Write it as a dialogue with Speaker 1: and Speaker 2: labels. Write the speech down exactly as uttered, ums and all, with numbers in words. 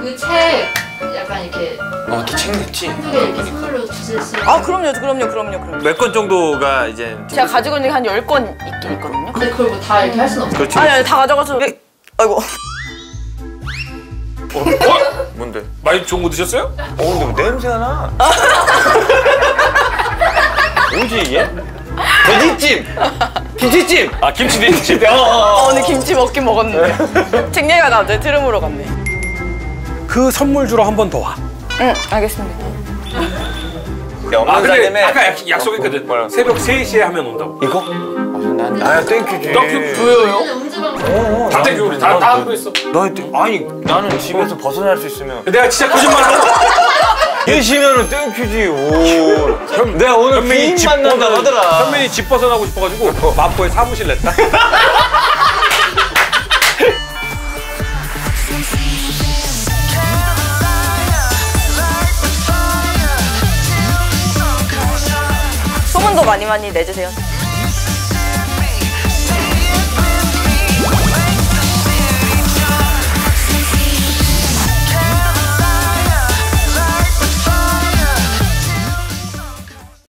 Speaker 1: 그 책 약간 이렇게
Speaker 2: 어, 책 냈지?
Speaker 1: 한두개 이렇게 선물로 주실 수
Speaker 3: 아 그럼요 그럼요 그럼요 그럼요.
Speaker 4: 몇 건 정도가 이제
Speaker 3: 제가 가지고 있는 게 한 열 건 있긴 있거든요.
Speaker 1: 근데 그걸 뭐 다 이렇게 할 수는 없어요.
Speaker 4: 그렇지.
Speaker 3: 아니 아니 다 가져가서. 네. 아이고.
Speaker 2: 어? 어?
Speaker 4: 뭔데?
Speaker 2: 많이 좋은 거 드셨어요?
Speaker 4: 어 근데 뭐 냄새가 나. 뭐지 이게? 돼지찜! 김치찜!
Speaker 2: 아 김치 돼지찜.
Speaker 3: 어 오늘 김치 먹긴 먹었는데. 책 얘기가 갑자기 트름으로 갔네.
Speaker 2: 그 선물 주러 한 번 더 와.
Speaker 3: 응 알겠습니다.
Speaker 4: 야,
Speaker 2: 아 근데
Speaker 4: 사님의
Speaker 2: 아까 약, 약속했거든.
Speaker 4: 뭐라고?
Speaker 2: 새벽 세 시에 하면 온다고.
Speaker 4: 이거? 난 나야 땡큐지.
Speaker 2: 땡큐.
Speaker 3: 왜요?
Speaker 1: 근데 운주방
Speaker 2: 다 땡큐 우리 다 다 하고 있어.
Speaker 4: 너 땡- 아니 나는 집에서 벗어날 수 있으면
Speaker 2: 내가 진짜 거짓말하고.
Speaker 4: 계시면은 땡큐지. 오. 현, 내가 오늘
Speaker 2: 현민이
Speaker 4: 부인
Speaker 2: 집
Speaker 4: 만난다고
Speaker 2: 벗어-
Speaker 4: 하더라.
Speaker 2: 현민이 집 벗어나고 싶어가지고 마포에 사무실 냈다.
Speaker 3: 소문도 많이 많이 내주세요.